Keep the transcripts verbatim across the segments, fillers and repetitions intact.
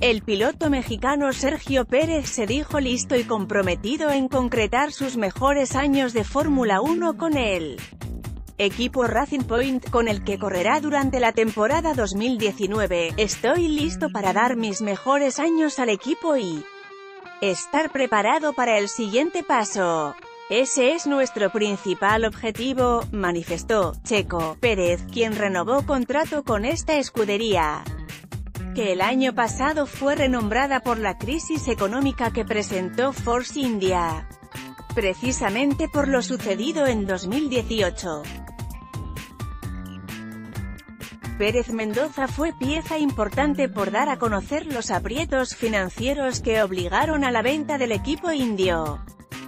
El piloto mexicano Sergio Pérez se dijo listo y comprometido en concretar sus mejores años de Fórmula uno con el equipo Racing Point, con el que correrá durante la temporada dos mil diecinueve. Estoy listo para dar mis mejores años al equipo y estar preparado para el siguiente paso. Ese es nuestro principal objetivo, manifestó Checo Pérez, quien renovó contrato con esta escudería, que el año pasado fue renombrada por la crisis económica que presentó Force India, precisamente por lo sucedido en dos mil dieciocho. Pérez Mendoza fue pieza importante por dar a conocer los aprietos financieros que obligaron a la venta del equipo indio.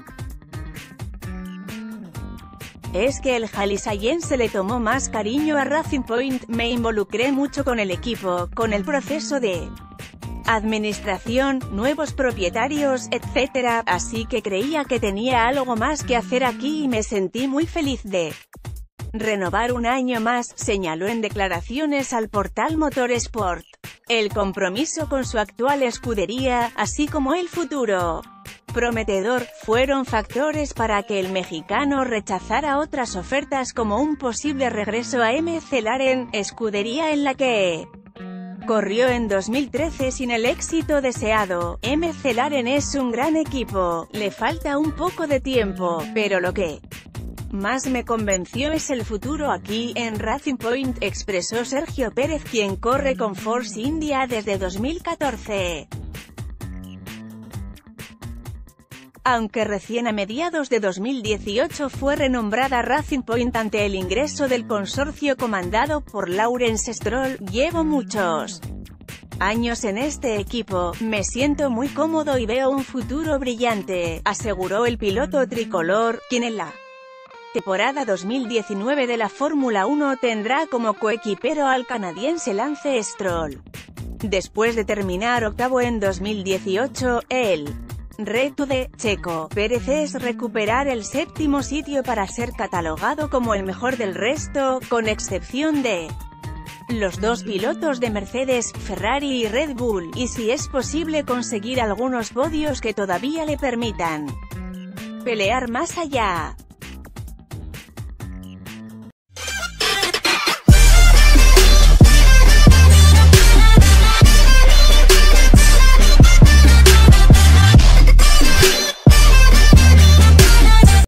Es que el jalisciense le tomó más cariño a Racing Point, me involucré mucho con el equipo, con el proceso de administración, nuevos propietarios, etcétera, así que creía que tenía algo más que hacer aquí y me sentí muy feliz de renovar un año más, señaló en declaraciones al portal Motorsport. El compromiso con su actual escudería, así como el futuro prometedor, fueron factores para que el mexicano rechazara otras ofertas como un posible regreso a McLaren, escudería en la que corrió en dos mil trece sin el éxito deseado. McLaren es un gran equipo, le falta un poco de tiempo, pero lo que más me convenció es el futuro aquí, en Racing Point, expresó Sergio Pérez, quien corre con Force India desde dos mil catorce. Aunque recién a mediados de dos mil dieciocho fue renombrada Racing Point ante el ingreso del consorcio comandado por Lawrence Stroll, llevo muchos años en este equipo, me siento muy cómodo y veo un futuro brillante, aseguró el piloto tricolor, quien en la temporada dos mil diecinueve de la Fórmula uno tendrá como coequipero al canadiense Lance Stroll. Después de terminar octavo en dos mil dieciocho, el reto de Checo Pérez es recuperar el séptimo sitio para ser catalogado como el mejor del resto, con excepción de los dos pilotos de Mercedes, Ferrari y Red Bull, y si es posible conseguir algunos podios que todavía le permitan pelear más allá.